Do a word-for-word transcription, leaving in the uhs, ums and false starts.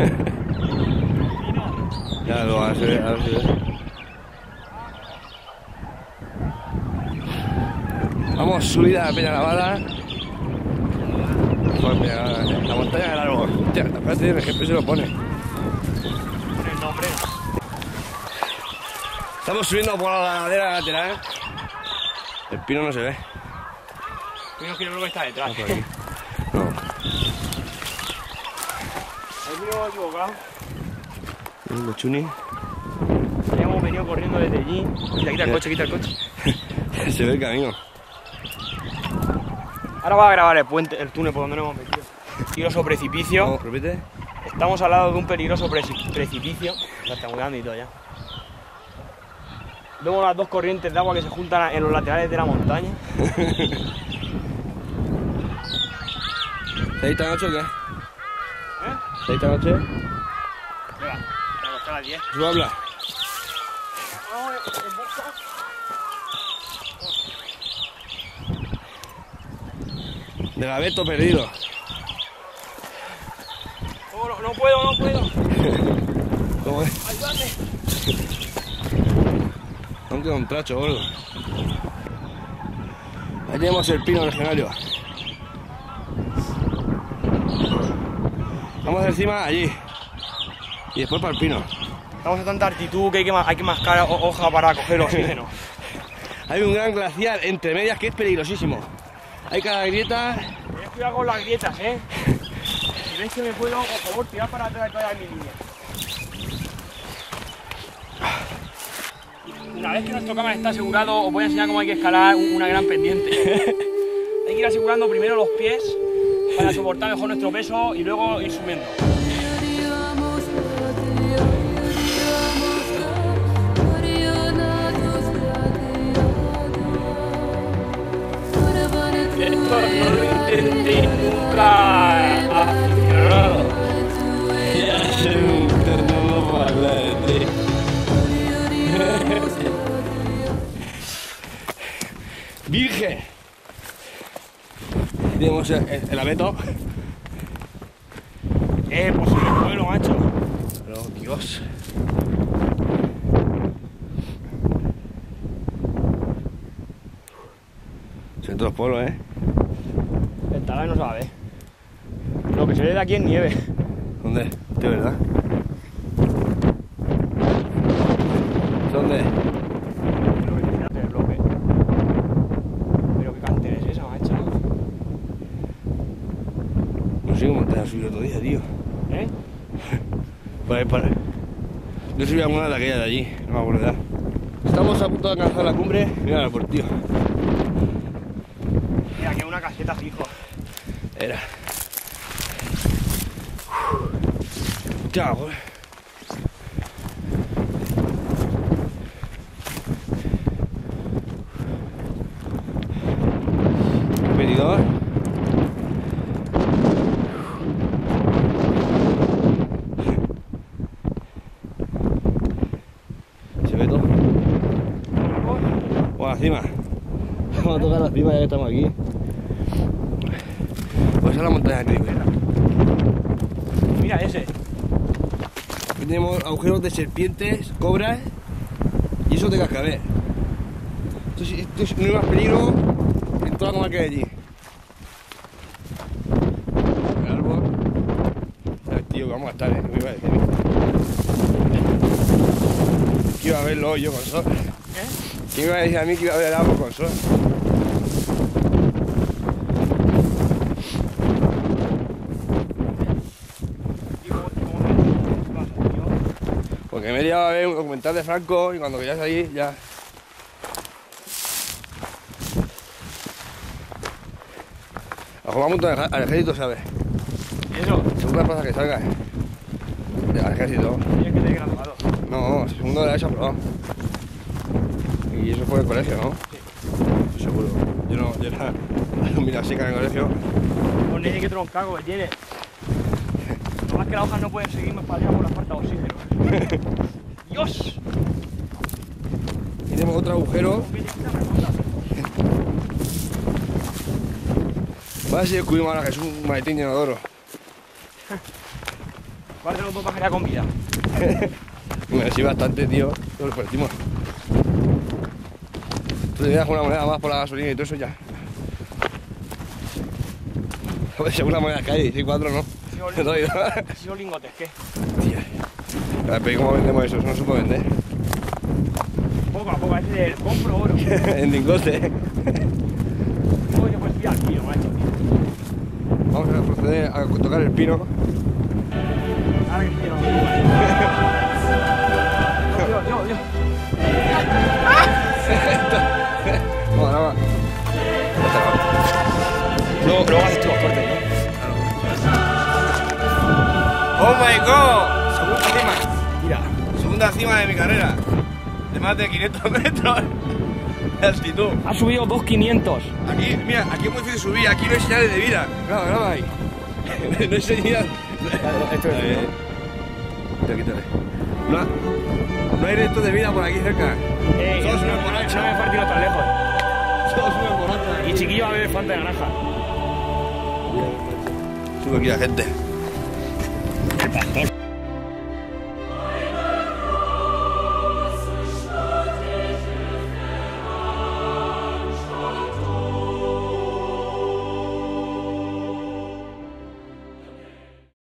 Ya lo vas a ver, a ver si ves. Vamos, subida a Peñalavada. Por Peñalavada, la montaña del árbol. Hostia, espérate, el G P S lo pone. Pone el nombre. Estamos subiendo por la ladera lateral. El pino no se ve. Menos que yo creo que está detrás. No, por aquí. No. El pino equivocado. El chuni. Ya hemos venido corriendo desde allí. Quita, quita el coche, quita el coche. Se ve el camino. Ahora va a grabar el puente, el túnel por donde nos hemos metido. Peligroso precipicio. Vamos, repite. Estamos al lado de un peligroso preci- precipicio. Ya está muy grande y todo ya. Vemos las dos corrientes de agua que se juntan en los laterales de la montaña. ¿Se esta noche o qué? ¿Eh? ¿Se esta noche? Venga, vamos a las diez. ¿Tú hablas? De gaveto perdido. Oh, no, no puedo, no puedo. ¿Cómo es? Ayúdame. Aunque un tracho, gordo. Ahí tenemos el pino legionario. Vamos encima allí. Y después para el pino. Estamos a tanta altitud que hay que, ma- hay que mascar ho- hoja para coger oxígeno. Hay un gran glaciar entre medias que es peligrosísimo. Hay cada grieta. Tened cuidado con las grietas, eh. Si veis que me puedo, por favor, tirar para atrás de toda mi línea. Una vez que nuestro cámara está asegurado, os voy a enseñar cómo hay que escalar un- una gran pendiente. Hay que ir asegurando primero los pies para soportar mejor nuestro peso y luego ir subiendo. Esto no lo entendí nunca, aficionado. ¡Virgen! Tenemos el, el, el abeto. Eh, pues el pueblo, macho. Pero, Dios. Son todos pueblos, ¿eh? El talar no se va a ver. Lo que se ve de aquí es nieve. ¿Dónde? ¿De verdad? ¿Dónde? El bloque. Pero qué cantera es esa, macho. No sé cómo te has subido otro día, tío. ¿Eh? Por ahí, por ahí. Yo subí alguna de aquellas de allí, no me acuerdo ya. Estamos a punto de alcanzar la cumbre. Mira, por tío. Mira, que es una caseta fijo. Era. Chao, medidor. Se ve todo. Bueno, la cima. Vamos a tocar la cima ya que estamos aquí. Pues es la montaña que digo. Mira ese. Aquí tenemos agujeros de serpientes, cobras y eso de cascabel. Esto, es- esto es- no hay más peligro en toda la comarca de allí. El árbol. ¿Sabes, tío, que vamos a estar, eh? ¿Qué me iba a decir? Que iba a verlo yo con sol. ¿Eh? ¿Quién me iba a decir a mí que iba a ver el árbol con sol? ¿Y cómo, y cómo pasa, tío? Porque me he liado a ver un documental de Franco y cuando querías allí ya... Ojo, vamos al ejército, ¿sabes? Eso, Segunda plaza que salga. Al ejército. tienes que tener graduado. No, segundo de la ESO aprobado. Y eso fue en el colegio, ¿no? Sí. Seguro. Yo no, yo era mira seca en el colegio. Con ese que troncago que tiene. Lo más que las hojas no pueden seguirme para allá por la falta de oxígeno. ¡Dios! Y tenemos otro agujero. Va a ver si descubrimos ahora que es un maletín lleno de oro. ¿Cuál de los dos bajaría con vida? Bueno, sí, bastante, tío. Lo repartimos. Tú te das una moneda más por la gasolina y todo eso ya. Si una moneda cae, dieciséis cuatro, ¿no? Si son lingotes, ¿qué? Tía. A ver, ¿cómo vendemos eso? Eso no se puede vender. Poco a poco, a veces el compro oro. En lingotes. Coño, pues tira al pino, macho. Vamos a proceder a tocar el pino. Ahora que el pino. Dios, Dios, Dios. No, nada más. Luego, luego haces tú los cortes, ¿no? ¡Oh my god! Segunda cima. Mira. Segunda cima de mi carrera. De más de quinientos metros de altitud. Ha subido dos quinientos. Aquí, mira, aquí es muy difícil subir. Aquí no hay señales de vida. Graba, graba ahí. No hay señal. Esto es eh, quítale, quítale. No, no hay restos de vida por aquí cerca. Eh, Solo no, es una no, borracha. no me he partido tan lejos. Solo es una borracha. Y chiquillo va a beber Fanta de naranja. Sube aquí la gente. El pastor.